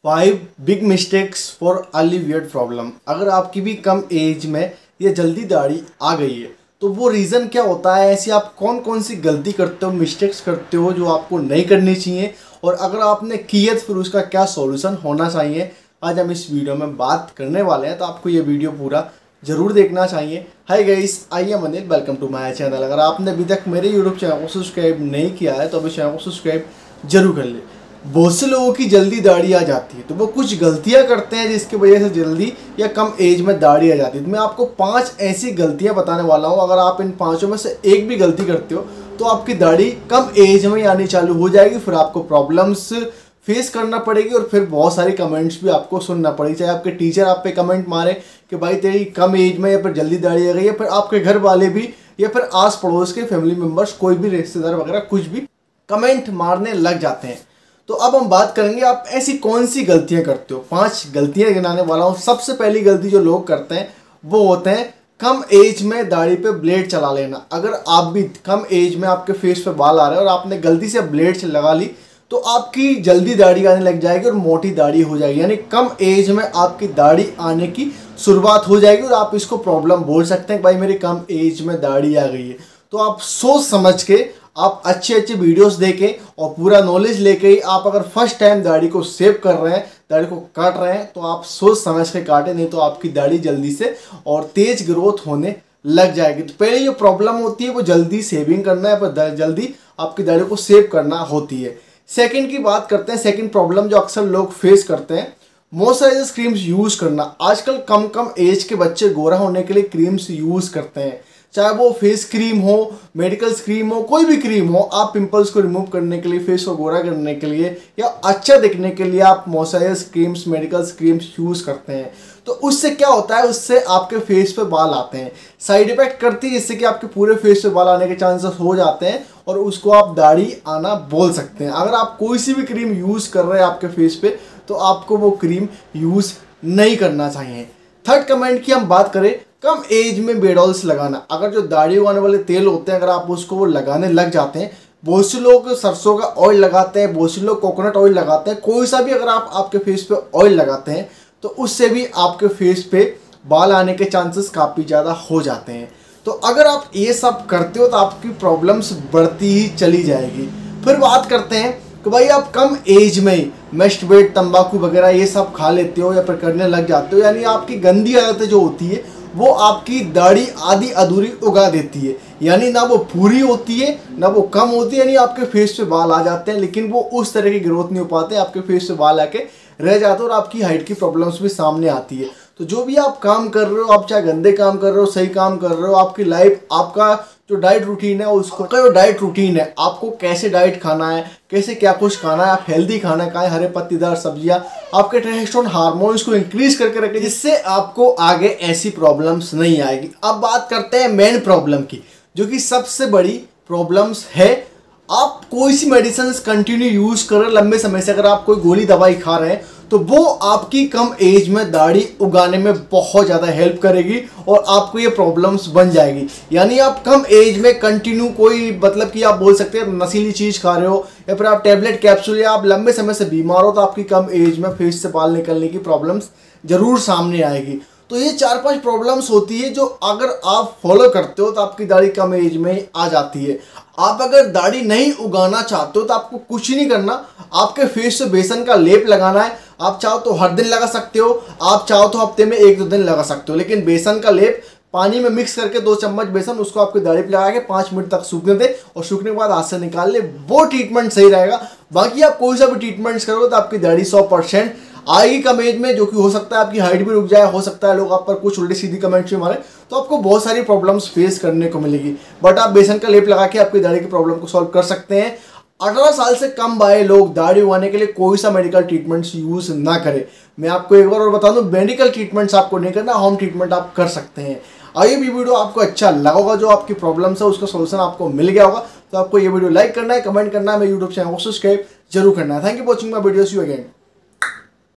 5 big mistakes for early beard problem. अगर आपकी भी कम एज में या जल्दी दाढ़ी आ गई है तो वो रीज़न क्या होता है, ऐसी आप कौन कौन सी गलती करते हो, मिस्टेक्स करते हो जो आपको नहीं करनी चाहिए, और अगर आपने की है तो फिर उसका क्या सॉल्यूशन होना चाहिए, आज हम इस वीडियो में बात करने वाले हैं। तो आपको ये वीडियो पूरा ज़रूर देखना चाहिए। Hi guys, I am Anil, welcome to my channel. अगर आपने अभी तक मेरे यूट्यूब चैनल को सब्सक्राइब नहीं किया है तो अभी चैनल को सब्सक्राइब जरूर कर ले। बहुत से लोगों की जल्दी दाढ़ी आ जाती है तो वो कुछ गलतियां करते हैं जिसकी वजह से जल्दी या कम एज में दाढ़ी आ जाती है। तो मैं आपको 5 ऐसी गलतियां बताने वाला हूं। अगर आप इन 5 में से एक भी गलती करते हो तो आपकी दाढ़ी कम एज में आनी चालू हो जाएगी, फिर आपको प्रॉब्लम्स फेस करना पड़ेगी और फिर बहुत सारी कमेंट्स भी आपको सुनना पड़ेगी। चाहे आपके टीचर आप पे कमेंट मारे कि भाई तेरी कम एज में या फिर जल्दी दाढ़ी आ गई, या फिर आपके घर वाले भी, या फिर आस पड़ोस के फैमिली मेम्बर्स, कोई भी रिश्तेदार वगैरह कुछ भी कमेंट मारने लग जाते हैं। तो अब हम बात करेंगे आप ऐसी कौन सी गलतियां करते हो। 5 गलतियां गिनाने वाला हूं। सबसे पहली गलती जो लोग करते हैं वो होते हैं कम एज में दाढ़ी पे ब्लेड चला लेना। अगर आप भी कम एज में आपके फेस पे बाल आ रहे हैं और आपने गलती से ब्लेड से लगा ली तो आपकी जल्दी दाढ़ी आने लग जाएगी और मोटी दाढ़ी हो जाएगी, यानी कम एज में आपकी दाढ़ी आने की शुरुआत हो जाएगी और आप इसको प्रॉब्लम बोल सकते हैं कि भाई मेरी कम एज में दाढ़ी आ गई है। तो आप सोच समझ के, आप अच्छे अच्छे वीडियोस देखें और पूरा नॉलेज लेके ही आप अगर फर्स्ट टाइम दाढ़ी को सेव कर रहे हैं, दाढ़ी को काट रहे हैं, तो आप सोच समझ के काटें, नहीं तो आपकी दाढ़ी जल्दी से और तेज ग्रोथ होने लग जाएगी। तो पहले जो प्रॉब्लम होती है वो जल्दी सेविंग करना है, पर जल्दी आपकी दाढ़ी को सेव करना होती है। सेकंड की बात करते हैं। सेकंड प्रॉब्लम जो अक्सर लोग फेस करते हैं, मॉइस्चराइजर क्रीम्स यूज करना। आजकल कम कम एज के बच्चे गोरा होने के लिए क्रीम्स यूज करते हैं, चाहे वो फेस क्रीम हो, मेडिकल क्रीम हो, कोई भी क्रीम हो। आप पिंपल्स को रिमूव करने के लिए, फेस को गोरा करने के लिए या अच्छा दिखने के लिए आप moisturiser creams, medical creams use करते हैं। तो उससे क्या होता है, उससे आपके फेस पे बाल आते हैं, साइड इफेक्ट करती है, जिससे कि आपके पूरे फेस पे बाल आने के चांसेस हो जाते हैं और उसको आप दाढ़ी आना बोल सकते हैं। अगर आप कोई सी भी क्रीम यूज कर रहे हैं आपके फेस पे तो आपको वो क्रीम यूज नहीं करना चाहिए। थर्ड कमेंट की हम बात करें, कम एज में बेड ऑयल्स लगाना। अगर जो दाढ़ी उगाने वाले तेल होते हैं, अगर आप उसको वो लगाने लग जाते हैं, बहुत से लोग सरसों का ऑयल लगाते हैं, बहुत से लोग कोकोनट ऑयल लगाते हैं, कोई सा भी अगर आप आपके फेस पे ऑयल लगाते हैं तो उससे भी आपके फेस पे बाल आने के चांसेस काफ़ी ज़्यादा हो जाते हैं। तो अगर आप ये सब करते हो तो आपकी प्रॉब्लम्स बढ़ती ही चली जाएगी। फिर बात करते हैं कि भाई आप कम एज में ही मैस्टरबेट, तंबाकू वगैरह ये सब खा लेते हो या फिर करने लग जाते हो, यानी आपकी गंदी आदतें जो होती है वो आपकी दाढ़ी आधी अधूरी उगा देती है, यानी ना वो पूरी होती है ना वो कम होती है, यानी आपके फेस पे बाल आ जाते हैं लेकिन वो उस तरह की ग्रोथ नहीं हो पाते, आपके फेस पे बाल आके रह जाते हैं और आपकी हाइट की प्रॉब्लम्स भी सामने आती है। तो जो भी आप काम कर रहे हो, आप चाहे गंदे काम कर रहे हो, सही काम कर रहे हो, आपकी लाइफ, आपका जो डाइट रूटीन है उसको, जो डाइट रूटीन है आपको कैसे डाइट खाना है, कैसे क्या कुछ खाना है, आप हेल्दी खाना खाएं, हरे पत्तीदार सब्जियां आपके टेस्टोस्टेरोन हार्मोन्स को इंक्रीज करके रखें, जिससे आपको आगे ऐसी प्रॉब्लम्स नहीं आएगी। अब बात करते हैं मेन प्रॉब्लम की, जो कि सबसे बड़ी प्रॉब्लम्स है। आप कोई सी मेडिसिन कंटिन्यू यूज कर रहे हैं लंबे समय से, अगर आप कोई गोली दवाई खा रहे हैं तो वो आपकी कम एज में दाढ़ी उगाने में बहुत ज़्यादा हेल्प करेगी और आपको ये प्रॉब्लम्स बन जाएगी। यानी आप कम एज में कंटिन्यू कोई, मतलब कि आप बोल सकते हैं नशीली चीज़ खा रहे हो या फिर आप टैबलेट कैप्सूल, या आप लंबे समय से बीमार हो, तो आपकी कम एज में फेस से बाल निकलने की प्रॉब्लम्स जरूर सामने आएगी। तो ये 4-5 प्रॉब्लम्स होती है जो अगर आप फॉलो करते हो तो आपकी दाढ़ी कम एज में आ जाती है। आप अगर दाढ़ी नहीं उगाना चाहते हो तो आपको कुछ नहीं करना, आपके फेस से बेसन का लेप लगाना है। आप चाहो तो हर दिन लगा सकते हो, आप चाहो तो हफ्ते में 1-2 दिन लगा सकते हो, लेकिन बेसन का लेप पानी में मिक्स करके 2 चम्मच बेसन उसको आपकी दाढ़ी पे लगा के 5 मिनट तक सूखने दे और सूखने के बाद हाथ से निकाल ले, वो ट्रीटमेंट सही रहेगा। बाकी आप कोई सा भी ट्रीटमेंट्स करोगे तो आपकी दाढ़ी 100% आएगी कम एज में, जो कि हो सकता है आपकी हाइट भी रुक जाए, हो सकता है लोग आप पर कुछ उल्टी सीधी कमेंट्स भी मारे, तो आपको बहुत सारी प्रॉब्लम्स फेस करने को मिलेगी। बट आप बेसन का लेप लगा के आपकी दाढ़ी की प्रॉब्लम को सॉल्व कर सकते हैं। 18 साल से कम आए लोग दाढ़ी उगाने के लिए कोई सा मेडिकल ट्रीटमेंट्स यूज ना करें। मैं आपको एक बार और बता दूं, मेडिकल ट्रीटमेंट्स आपको नहीं करना, होम ट्रीटमेंट आप कर सकते हैं। आइए भी वीडियो आपको अच्छा लगा होगा, जो आपकी प्रॉब्लम्स है उसका सोल्यूशन आपको मिल गया होगा, तो आपको ये वीडियो लाइक करना है, कमेंट करना है, मेरे यूट्यूब चैनल को सब्सक्राइब जरूर करना है। Thank you for watching my videos, you again.